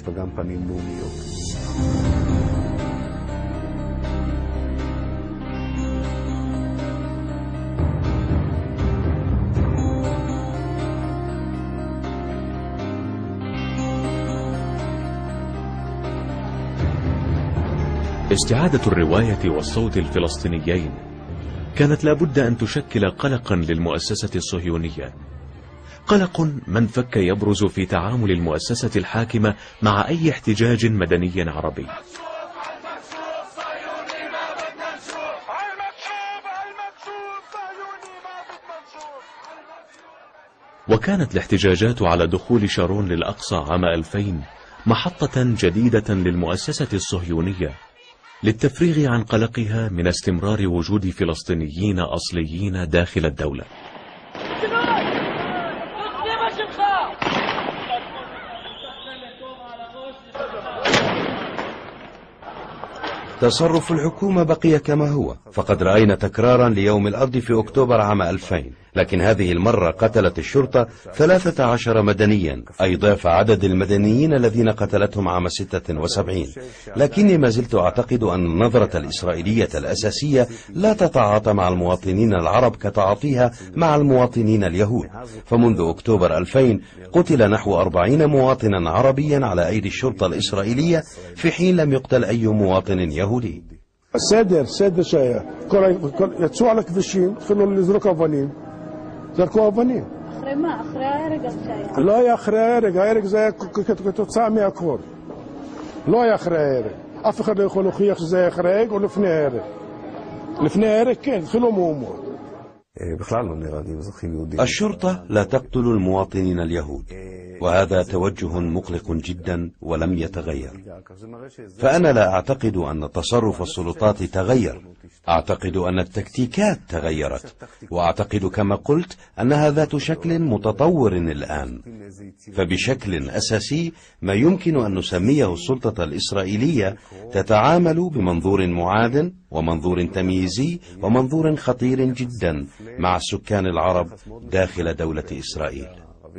استعادة الرواية والصوت الفلسطينيين كانت لابد أن تشكل قلقا للمؤسسة الصهيونية، قلق منفك يبرز في تعامل المؤسسة الحاكمة مع أي احتجاج مدني عربي. وكانت الاحتجاجات على دخول شارون للأقصى عام ألفين محطة جديدة للمؤسسة الصهيونية للتفريغ عن قلقها من استمرار وجود فلسطينيين أصليين داخل الدولة. تصرف الحكومة بقي كما هو، فقد رأينا تكرارا ليوم الأرض في أكتوبر عام ألفين، لكن هذه المرة قتلت الشرطة ثلاثة عشر مدنيا، أي ضعف عدد المدنيين الذين قتلتهم عام ستة وسبعين. لكني ما زلت أعتقد أن النظرة الإسرائيلية الأساسية لا تتعاطى مع المواطنين العرب كتعاطيها مع المواطنين اليهود. فمنذ أكتوبر ألفين قتل نحو أربعين مواطنا عربيا على أيدي الشرطة الإسرائيلية، في حين لم يقتل أي مواطن يهودي. السادر السادر شاية يتسوع على كفشين تخلوا يزرقوا أفانين زرقوا أفانين أخرى ما أخرى عرق شاية لا يا أخرى عرق عرق زي كنت تسعمي أكور لا يا أخرى عرق أفخر يخلوا خيخ زي أخرى عرق ولفني عرق لفني عرق كين تخلوا مومو. الشرطة لا تقتل المواطنين اليهود، وهذا توجه مقلق جدا ولم يتغير. فأنا لا أعتقد أن تصرف السلطات تغير، أعتقد أن التكتيكات تغيرت، وأعتقد كما قلت أنها ذات شكل متطور الآن. فبشكل أساسي ما يمكن أن نسميه السلطة الإسرائيلية تتعامل بمنظور معاد ومنظور تمييزي ومنظور خطير جدا مع السكان العرب داخل دولة إسرائيل.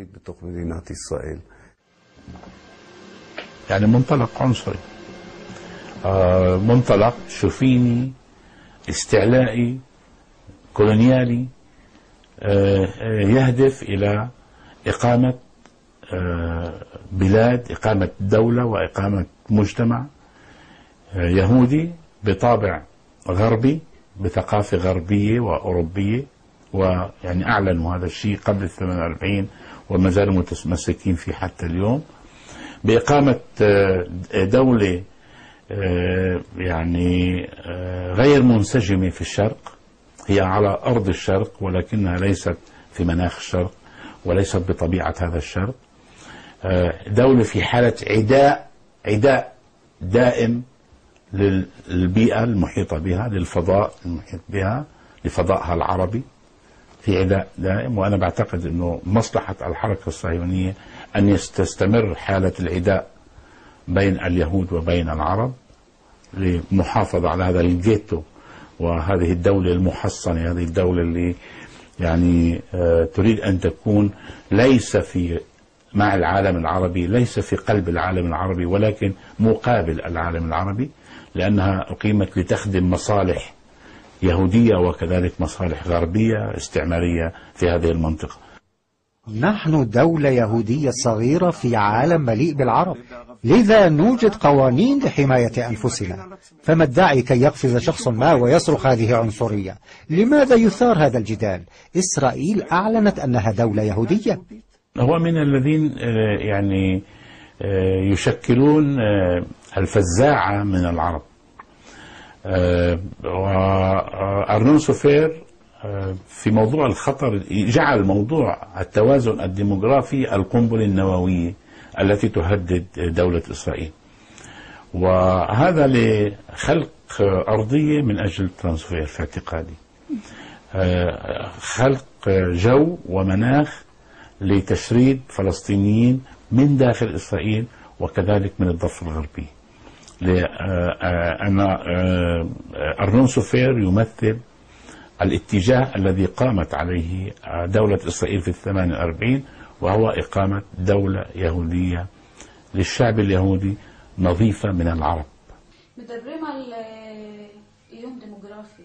يعني منطلق عنصري، آه منطلق شوفيني استعلائي كولونيالي، آه يهدف إلى إقامة آه بلاد، إقامة دولة وإقامة مجتمع آه يهودي بطابع غربي بثقافة غربية وأوروبية، ويعني أعلنوا هذا الشيء قبل الثمانية وأربعين وما زالوا متمسكين فيه حتى اليوم، بإقامة دولة يعني غير منسجمة في الشرق، هي على أرض الشرق ولكنها ليست في مناخ الشرق وليست بطبيعة هذا الشرق، دولة في حالة عداء عداء دائم للبيئة المحيطة بها، للفضاء المحيط بها، لفضائها العربي في عداء دائم. وأنا بعتقد أنه مصلحة الحركة الصهيونية أن تستمر حالة العداء بين اليهود وبين العرب للمحافظة على هذا الجيتو وهذه الدولة المحصنة، هذه الدولة اللي يعني تريد أن تكون ليس في مع العالم العربي، ليس في قلب العالم العربي ولكن مقابل العالم العربي، لأنها أقيمت لتخدم مصالح يهودية وكذلك مصالح غربية استعمارية في هذه المنطقة. نحن دولة يهودية صغيرة في عالم مليء بالعرب، لذا نوجد قوانين لحماية أنفسنا. فما الداعي كي يقفز شخص ما ويصرخ هذه عنصرية؟ لماذا يثار هذا الجدال؟ إسرائيل أعلنت أنها دولة يهودية. هو من الذين يعني يشكلون الفزاعة من العرب. وأرنون سوفير في موضوع الخطر جعل موضوع التوازن الديموغرافي القنبلة النووية التي تهدد دولة إسرائيل، وهذا لخلق أرضية من أجل ترانسفير في اعتقادي، خلق جو ومناخ لتشريد فلسطينيين من داخل إسرائيل وكذلك من الضفة الغربية. أن أرنون سوفير يمثل الاتجاه الذي قامت عليه دولة إسرائيل في الثمانية وأربعين، وهو إقامة دولة يهودية للشعب اليهودي نظيفة من العرب. מדברים על איום דמוגרפי.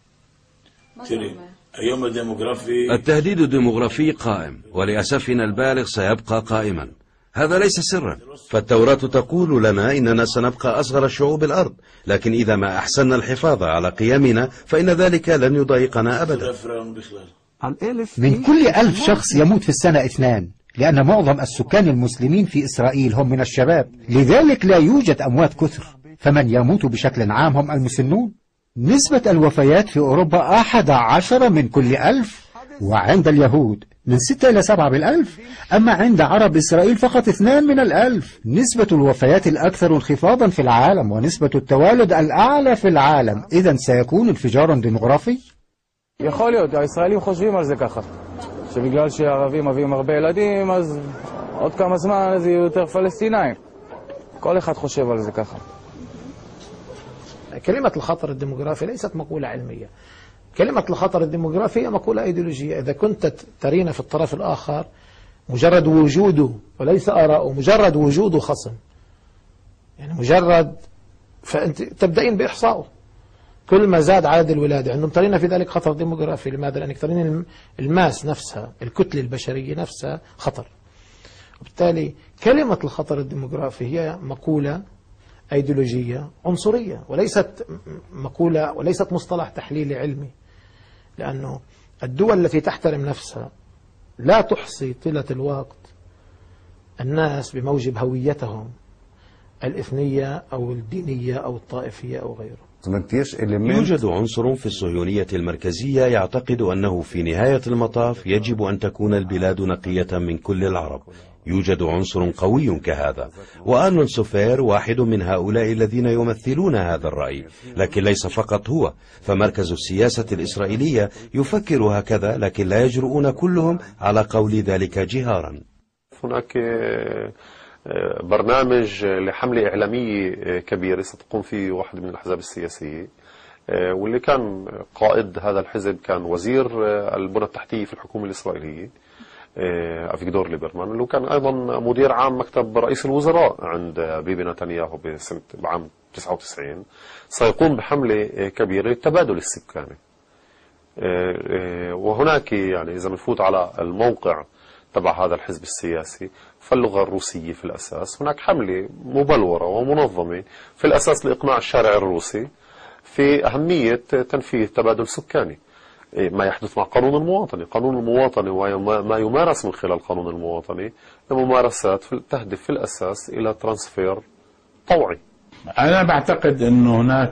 اليوم الديموغرافي التهديد الديموغرافي قائم، ولأسفنا البالغ سيبقى قائما. هذا ليس سرا، فالتوراة تقول لنا إننا سنبقى أصغر شعوب الأرض، لكن إذا ما أحسننا الحفاظ على قيمنا فإن ذلك لن يضايقنا أبدا. من كل ألف شخص يموت في السنة اثنان، لأن معظم السكان المسلمين في إسرائيل هم من الشباب، لذلك لا يوجد أموات كثر، فمن يموت بشكل عام هم المسنون. نسبة الوفيات في أوروبا أحد عشر من كل ألف، وعند اليهود من ستة إلى سبعة بالألف، أما عند عرب إسرائيل فقط اثنان من الألف. نسبة الوفيات الأكثر انخفاضا في العالم ونسبة التوالد الأعلى في العالم، إذن سيكون انفجار ديموغرافي؟ יכול להיות, הישראלים חושבים על זה ככה, שבגלל שהערבים מביאים הרבה ילדים, אז עוד כמה זמן אז יהיו יותר פלסטינאים. כל אחד חושב על זה ככה. كلمة الخطر الديموغرافي ليست مقولة علمية. كلمة الخطر الديموغرافي هي مقولة أيديولوجية. إذا كنت ترين في الطرف الآخر مجرد وجوده وليس آراءه، مجرد وجوده خصم، يعني مجرد، فأنت تبدأين بإحصائه. كل ما زاد عدد الولادة عندهم ترين في ذلك خطر ديموغرافي. لماذا؟ لأنك ترين الماس نفسها، الكتلة البشرية نفسها خطر. وبالتالي كلمة الخطر الديموغرافي هي مقولة أيديولوجية عنصرية، وليست مقولة وليست مصطلح تحليلي علمي، لأنه الدول التي تحترم نفسها لا تحصي طيلة الوقت الناس بموجب هويتهم الإثنية أو الدينية أو الطائفية أو غيره. يوجد عنصر في الصهيونية المركزية يعتقد أنه في نهاية المطاف يجب أن تكون البلاد نقية من كل العرب. يوجد عنصر قوي كهذا، وأرنولد سوفير واحد من هؤلاء الذين يمثلون هذا الرأي، لكن ليس فقط هو، فمركز السياسة الإسرائيلية يفكر هكذا، لكن لا يجرؤون كلهم على قول ذلك جهارا. هناك برنامج لحملة إعلامية كبيرة ستقوم فيه واحد من الأحزاب السياسية، واللي كان قائد هذا الحزب كان وزير البنى التحتية في الحكومة الإسرائيلية أفيغدور ليبرمان، اللي كان أيضا مدير عام مكتب رئيس الوزراء عند بيبي نتنياهو بسنة بعام تسعة وتسعين. سيقوم بحملة كبيرة للتبادل السكاني. وهناك يعني إذا بنفوت على الموقع تبع هذا الحزب السياسي فاللغة الروسية في الأساس، هناك حملة مبلورة ومنظمة في الأساس لإقناع الشارع الروسي في أهمية تنفيذ تبادل سكاني. ما يحدث مع قانون المواطنة. قانون المواطنة وما يمارس من خلال قانون المواطنة لممارسات تهدف في الأساس إلى ترانسفير طوعي. أنا بعتقد أنه هناك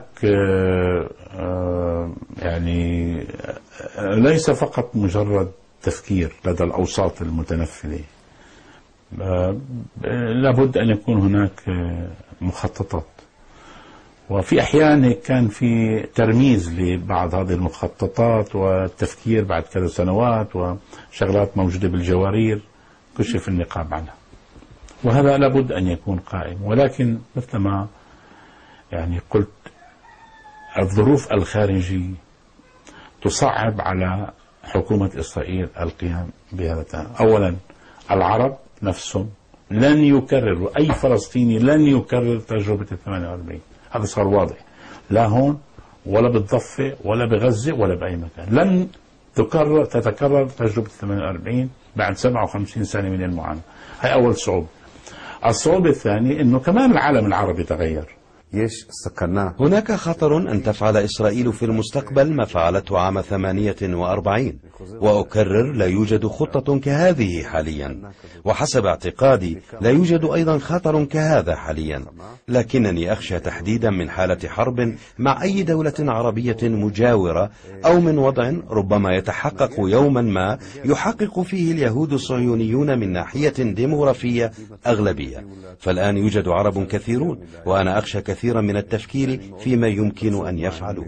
يعني ليس فقط مجرد تفكير لدى الأوساط المتنفذة، لابد أن يكون هناك مخططات، وفي أحيان كان في ترميز لبعض هذه المخططات والتفكير بعد كذا سنوات، وشغلات موجودة بالجوارير كشف النقاب عنها، وهذا لابد أن يكون قائم. ولكن مثل ما يعني قلت الظروف الخارجية تصعب على حكومة إسرائيل القيام بهذا. أولا العرب نفسهم لن يكرروا، أي فلسطيني لن يكرر تجربة الثمانية وأربعين، هذا صار واضح، لا هون ولا بالضفة ولا بغزة ولا بأي مكان. لن تكرر تتكرر تجربة الثمانية وأربعين بعد سبعة وخمسين سنة من المعاناة. هاي أول صعوبة. الصعوبة الثانية أنه كمان العالم العربي تغير. هناك خطر أن تفعل إسرائيل في المستقبل ما فعلته عام ثمانية وأربعين، وأكرر لا يوجد خطة كهذه حاليا، وحسب اعتقادي لا يوجد أيضا خطر كهذا حاليا، لكنني أخشى تحديدا من حالة حرب مع أي دولة عربية مجاورة، أو من وضع ربما يتحقق يوما ما يحقق فيه اليهود الصهيونيون من ناحية ديموغرافية أغلبية. فالآن يوجد عرب كثيرون، وأنا أخشى كثيرا من التفكير فيما يمكن أن يفعلوا.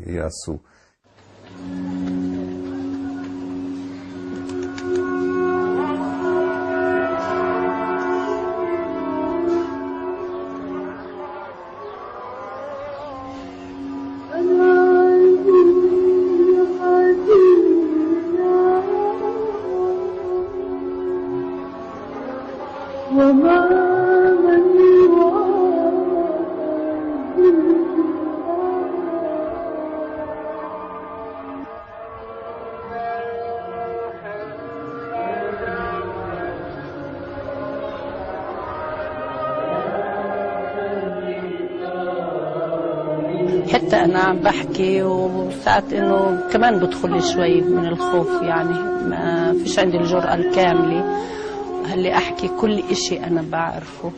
حتى أنا عم بحكي وساعات إنه كمان بدخل شوي من الخوف، يعني ما فيش عندي الجرأة الكاملة هلي أحكي كل إشي أنا بعرفه.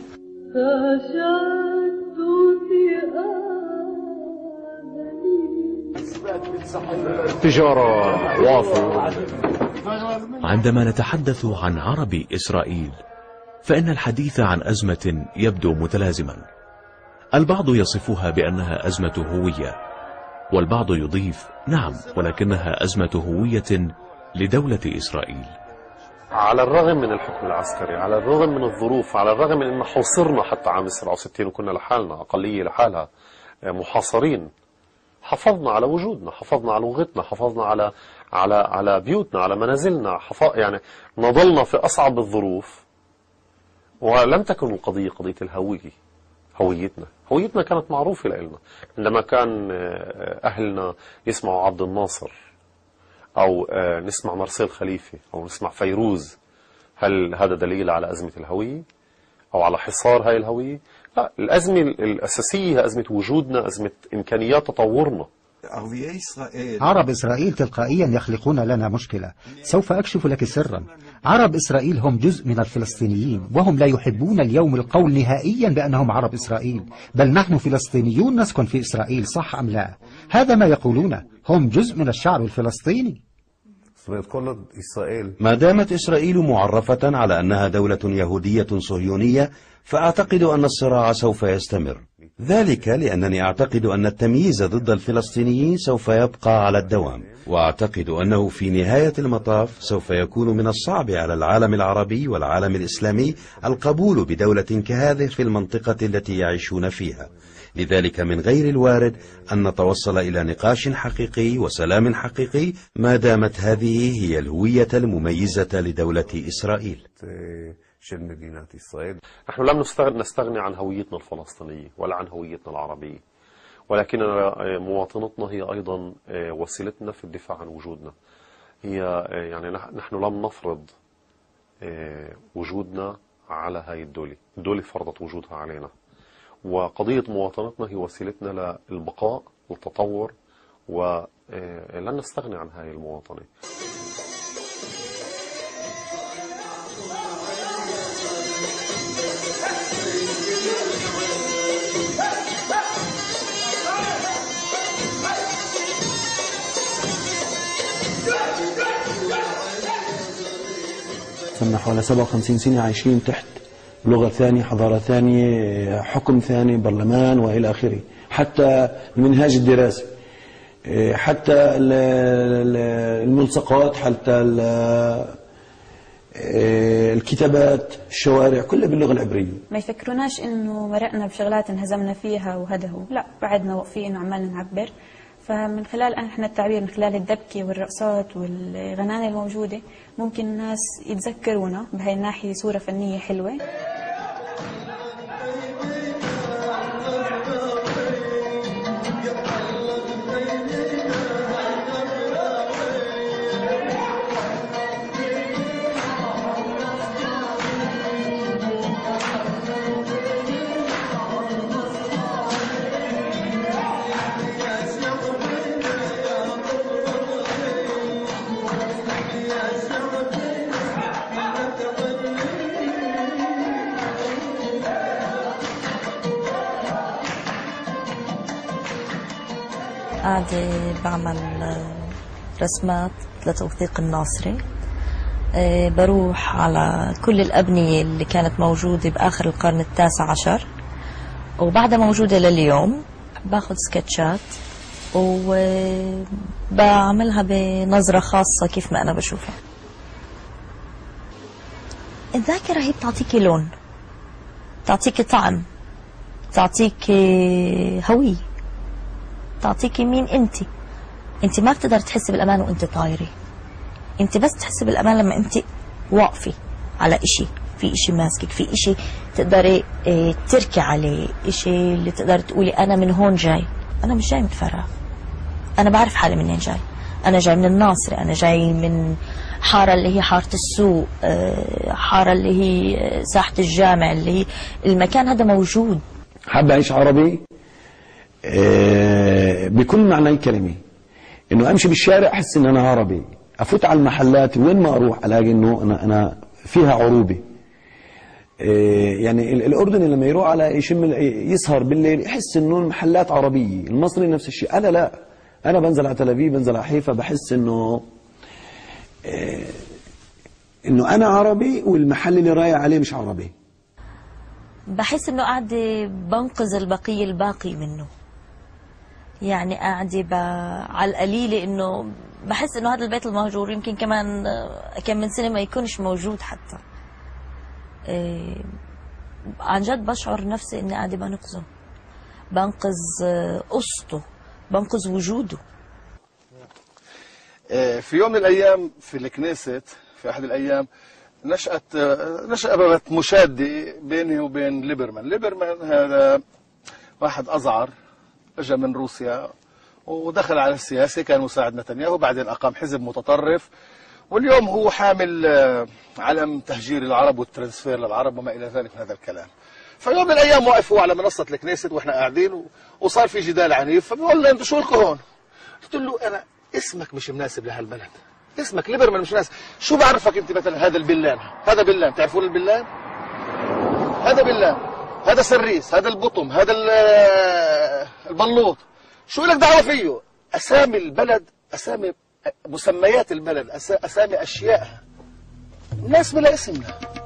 تجارة وافر. عندما نتحدث عن عرب إسرائيل فإن الحديث عن أزمة يبدو متلازما. البعض يصفها بأنها أزمة هوية، والبعض يضيف نعم ولكنها أزمة هوية لدولة إسرائيل. على الرغم من الحكم العسكري، على الرغم من الظروف، على الرغم من أن حوصرنا حتى عام سبعة وستين وكنا لحالنا، أقلية لحالها محاصرين، حافظنا على وجودنا، حافظنا على لغتنا، حافظنا على على على بيوتنا، على منازلنا، حفظ يعني نظلنا في أصعب الظروف. ولم تكن القضية قضية الهوية، هويتنا هويتنا كانت معروفة لنا. عندما كان أهلنا يسمعوا عبد الناصر أو نسمع مرسيل خليفة أو نسمع فيروز، هل هذا دليل على أزمة الهوية أو على حصار هاي الهوية؟ لا، الأزمة الأساسية هي أزمة وجودنا، أزمة إمكانيات تطورنا. عرب إسرائيل تلقائيا يخلقون لنا مشكلة. سوف أكشف لك سرا، عرب إسرائيل هم جزء من الفلسطينيين، وهم لا يحبون اليوم القول نهائيا بأنهم عرب إسرائيل، بل نحن فلسطينيون نسكن في إسرائيل، صح أم لا؟ هذا ما يقولونه، هم جزء من الشعب الفلسطيني. ما دامت إسرائيل معرفة على أنها دولة يهودية صهيونية، فأعتقد أن الصراع سوف يستمر، ذلك لأنني أعتقد أن التمييز ضد الفلسطينيين سوف يبقى على الدوام، وأعتقد أنه في نهاية المطاف سوف يكون من الصعب على العالم العربي والعالم الإسلامي القبول بدولة كهذه في المنطقة التي يعيشون فيها. لذلك من غير الوارد أن نتوصل إلى نقاش حقيقي وسلام حقيقي ما دامت هذه هي الهوية المميزة لدولة إسرائيل. نحن لم نستغني عن هويتنا الفلسطينية ولا عن هويتنا العربية، ولكن مواطنتنا هي أيضا وسيلتنا في الدفاع عن وجودنا. هي يعني نحن لم نفرض وجودنا على هاي الدولة، الدولة فرضت وجودها علينا، وقضية مواطنتنا هي وسيلتنا للبقاء والتطور، ولن نستغني عن هاي المواطنة. صرنا حوالي سبعة وخمسين سنة عايشين تحت لغة ثانية، حضارة ثانية، حكم ثاني، برلمان وإلى آخره. حتى المنهاج الدراسي، حتى الملصقات، حتى الكتابات، الشوارع، كلها باللغة العبرية. ما يفكروناش إنه مرقنا بشغلات انهزمنا فيها وهذا هو، لا، بعدنا واقفين وعمالنا نعبر. فمن خلال احنا التعبير، من خلال الدبكة والرقصات والغنانة الموجودة، ممكن الناس يتذكرونا بهاي الناحية صورة فنية حلوة. قاعدة بعمل رسمات لتوثيق الناصري. بروح على كل الأبنية اللي كانت موجودة بآخر القرن التاسع عشر وبعدها موجودة لليوم. باخذ سكتشات وبعملها بنظرة خاصة كيف ما أنا بشوفها. الذاكرة هي بتعطيكي لون، تعطيكي طعم، تعطيكي هوية، تعطيكي مين انت. انت ما بتقدر تحسي بالامان وانت طايره، انت بس تحسي بالامان لما انت واقفه على اشي، في اشي ماسكك، في اشي تقدري اه تركي عليه، اشي اللي تقدر تقولي انا من هون جاي. انا مش جاي من فراغ، انا بعرف حالي منين جاي. انا جاي من الناصري، انا جاي من حارة اللي هي حارة السوق، اه حارة اللي هي ساحة الجامع، اللي هي المكان هذا موجود. حابة أعيش عربي بكل معنى الكلمة، انه امشي بالشارع احس ان انا عربي، افوت على المحلات وين ما اروح الاقي انه انا انا فيها عروبة. يعني الاردني لما يروح على يشم يسهر بالليل يحس انه المحلات عربية، المصري نفس الشيء. انا لا، انا بنزل على تل ابيب، بنزل على حيفا، بحس انه انه انا عربي والمحل اللي رايح عليه مش عربي. بحس انه قاعدة بنقذ البقية الباقي منه، يعني قاعدة على القليلة، انه بحس انه هذا البيت المهجور يمكن كمان كم من سنة ما يكونش موجود حتى. إيه عن جد بشعر نفسي اني قاعدة بنقذه، بنقذ قصته، بنقذ وجوده. في يوم من الايام في الكنيست، في احد الايام نشأت نشأت مشادة بيني وبين ليبرمان. ليبرمان هذا واحد أزعر اجى من روسيا ودخل على السياسة، كان مساعد نتنياهو، بعدين أقام حزب متطرف، واليوم هو حامل علم تهجير العرب والترانسفير للعرب وما إلى ذلك من هذا الكلام. فيوم من الأيام واقف هو على منصة الكنيست وإحنا قاعدين وصار في جدال عنيف، فبيقول لي أنتوا شو لكم هون؟ قلت له أنا اسمك مش مناسب لهالبلد، اسمك ليبرمان مش ناس. شو بعرفك انت مثلا هذا البلان، هذا بلان، تعرفون البلان؟ هذا بلان، هذا سريس، هذا البطم، هذا البلوط، شو لك دعوه فيه؟ اسامي البلد، اسامي مسميات البلد، اسامي اشياء، الناس بلا اسمنا.